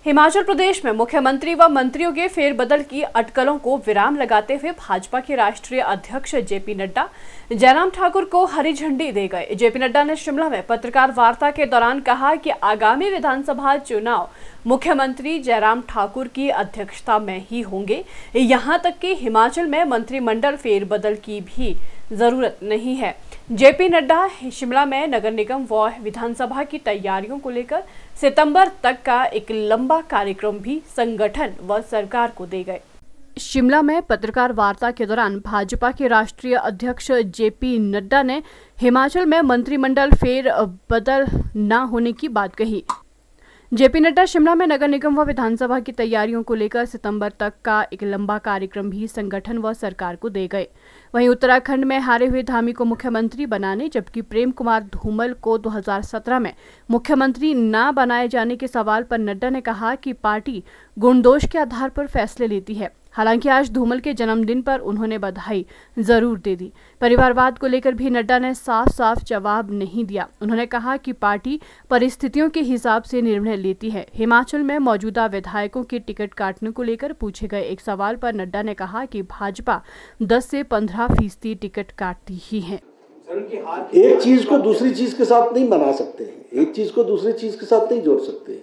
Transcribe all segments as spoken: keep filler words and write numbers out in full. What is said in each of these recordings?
हिमाचल प्रदेश में मुख्यमंत्री व मंत्रियों के फेरबदल की अटकलों को विराम लगाते हुए भाजपा के राष्ट्रीय अध्यक्ष जेपी नड्डा जयराम ठाकुर को हरी झंडी दे गए। जेपी नड्डा ने शिमला में पत्रकार वार्ता के दौरान कहा कि आगामी विधानसभा चुनाव मुख्यमंत्री जयराम ठाकुर की अध्यक्षता में ही होंगे। यहां तक कि हिमाचल में मंत्रिमंडल फेरबदल की भी जरूरत नहीं है। जेपी नड्डा शिमला में नगर निगम व विधानसभा की तैयारियों को लेकर सितंबर तक का एक लंबा कार्यक्रम भी संगठन व सरकार को दे गए। शिमला में पत्रकार वार्ता के दौरान भाजपा के राष्ट्रीय अध्यक्ष जेपी नड्डा ने हिमाचल में मंत्रिमंडल फेर बदल न होने की बात कही। जेपी नड्डा शिमला में नगर निगम व विधानसभा की तैयारियों को लेकर सितंबर तक का एक लंबा कार्यक्रम भी संगठन व सरकार को दे गए। वहीं उत्तराखंड में हारे हुए धामी को मुख्यमंत्री बनाने जबकि प्रेम कुमार धूमल को दो हज़ार सत्रह में मुख्यमंत्री न बनाए जाने के सवाल पर नड्डा ने कहा कि पार्टी गुणदोष के आधार पर फैसले लेती है। हालांकि आज धूमल के जन्मदिन पर उन्होंने बधाई जरूर दे दी। परिवारवाद को लेकर भी नड्डा ने साफ साफ जवाब नहीं दिया। उन्होंने कहा कि पार्टी परिस्थितियों के हिसाब से निर्णय लेती है। हिमाचल में मौजूदा विधायकों के टिकट काटने को लेकर पूछे गए एक सवाल पर नड्डा ने कहा कि भाजपा दस से पंद्रह फीसदी टिकट काटती ही है। एक चीज को दूसरी चीज के साथ नहीं बना सकते हैं, एक चीज को दूसरी चीज के साथ नहीं जोड़ सकते।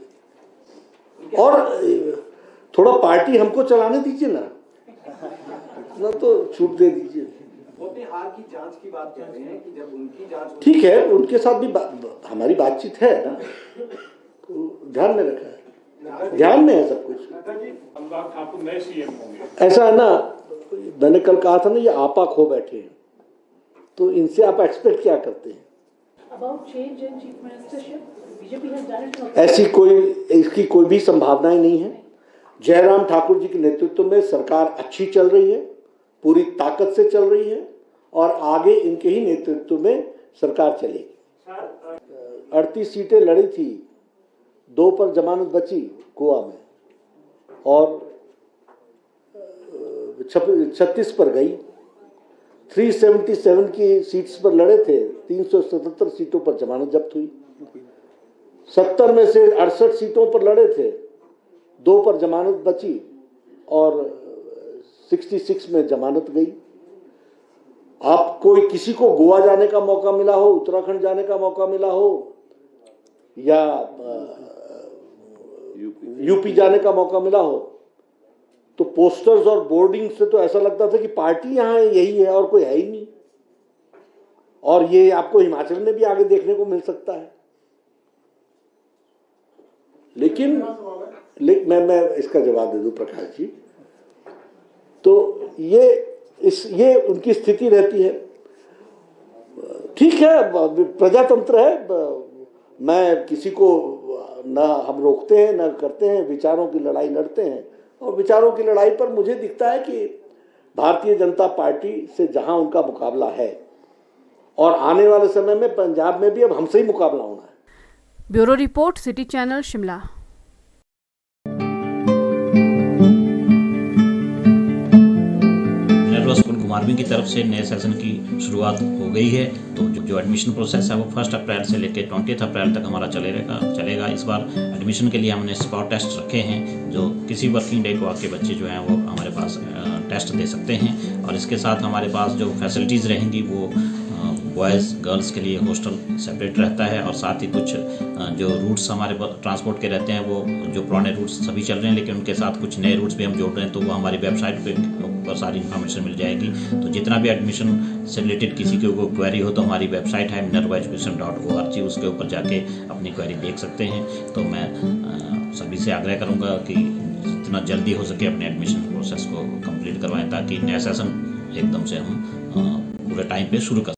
और थोड़ा पार्टी हमको चलाने दीजिए ना, इतना तो छूट दे दीजिए। हार की जांच की बात कर रहे हैं कि जब उनकी जांच ठीक है, उनके साथ भी बा, हमारी बातचीत है ना, तो ध्यान में रखा है, ध्यान में है सब कुछ। ठाकुर नए सीएम होंगे ऐसा है ना, मैंने कल कहा था ना, ये आपा खो बैठे हैं, तो इनसे आप एक्सपेक्ट क्या करते हैं? ऐसी कोई इसकी कोई भी संभावनाएं नहीं है। जयराम ठाकुर जी के नेतृत्व में सरकार अच्छी चल रही है, पूरी ताकत से चल रही है और आगे इनके ही नेतृत्व में सरकार चलेगी। अड़तीस सीटें लड़ी थी, दो पर जमानत बची गोवा में और छत्तीस पर गई। तीन सौ सतहत्तर की सीट्स पर लड़े थे, तीन सौ सतहत्तर सीटों पर जमानत जब्त हुई। सत्तर में से अड़सठ सीटों पर लड़े थे, दो पर जमानत बची और छियासठ में जमानत गई। आप कोई किसी को गोवा जाने का मौका मिला हो, उत्तराखंड जाने का मौका मिला हो या यूपी जाने का मौका मिला हो, तो पोस्टर्स और बोर्डिंग से तो ऐसा लगता था कि पार्टी यहाँ यही है और कोई है ही नहीं। और ये आपको हिमाचल में भी आगे देखने को मिल सकता है। लेकिन ले, मैं मैं इसका जवाब दे दूं प्रकाश जी, तो ये इस ये उनकी स्थिति रहती है। ठीक है, प्रजातंत्र है, मैं किसी को ना हम रोकते हैं ना करते हैं, विचारों की लड़ाई लड़ते हैं और विचारों की लड़ाई पर मुझे दिखता है कि भारतीय जनता पार्टी से जहां उनका मुकाबला है और आने वाले समय में पंजाब में भी अब हमसे ही मुकाबला होना है। Bureau report, city channel Shimla. कुमारवीं की तरफ से नए सेशन की शुरुआत हो गई है, तो जो, जो एडमिशन प्रोसेस है वो फर्स्ट अप्रैल से लेकर ट्वेंटियथ अप्रैल तक हमारा चलेगा चलेगा इस बार एडमिशन के लिए हमने स्पॉट टेस्ट रखे हैं, जो किसी वर्किंग डे को आके बच्चे जो हैं वो हमारे पास टेस्ट दे सकते हैं। और इसके साथ हमारे पास जो फैसिलिटीज़ रहेंगी वो बॉयज़ गर्ल्स के लिए हॉस्टल सेपरेट रहता है और साथ ही कुछ जो रूट्स हमारे ट्रांसपोर्ट के रहते हैं वो जो पुराने रूट्स सभी चल रहे हैं, लेकिन उनके साथ कुछ नए रूट्स भी हम जोड़ रहे हैं, तो वो हमारी वेबसाइट पे पर सारी इन्फॉर्मेशन मिल जाएगी। तो जितना भी एडमिशन से रिलेटेड किसी की कोई क्वेरी हो तो हमारी वेबसाइट है Minerva education dot O R G, उसके ऊपर जाके अपनी क्वेरी देख सकते हैं। तो मैं सभी से आग्रह करूँगा कि जितना जल्दी हो सके अपने एडमिशन प्रोसेस को कंप्लीट करवाएं, ताकि नया सेशन एकदम से हम पूरे टाइम पे शुरू कर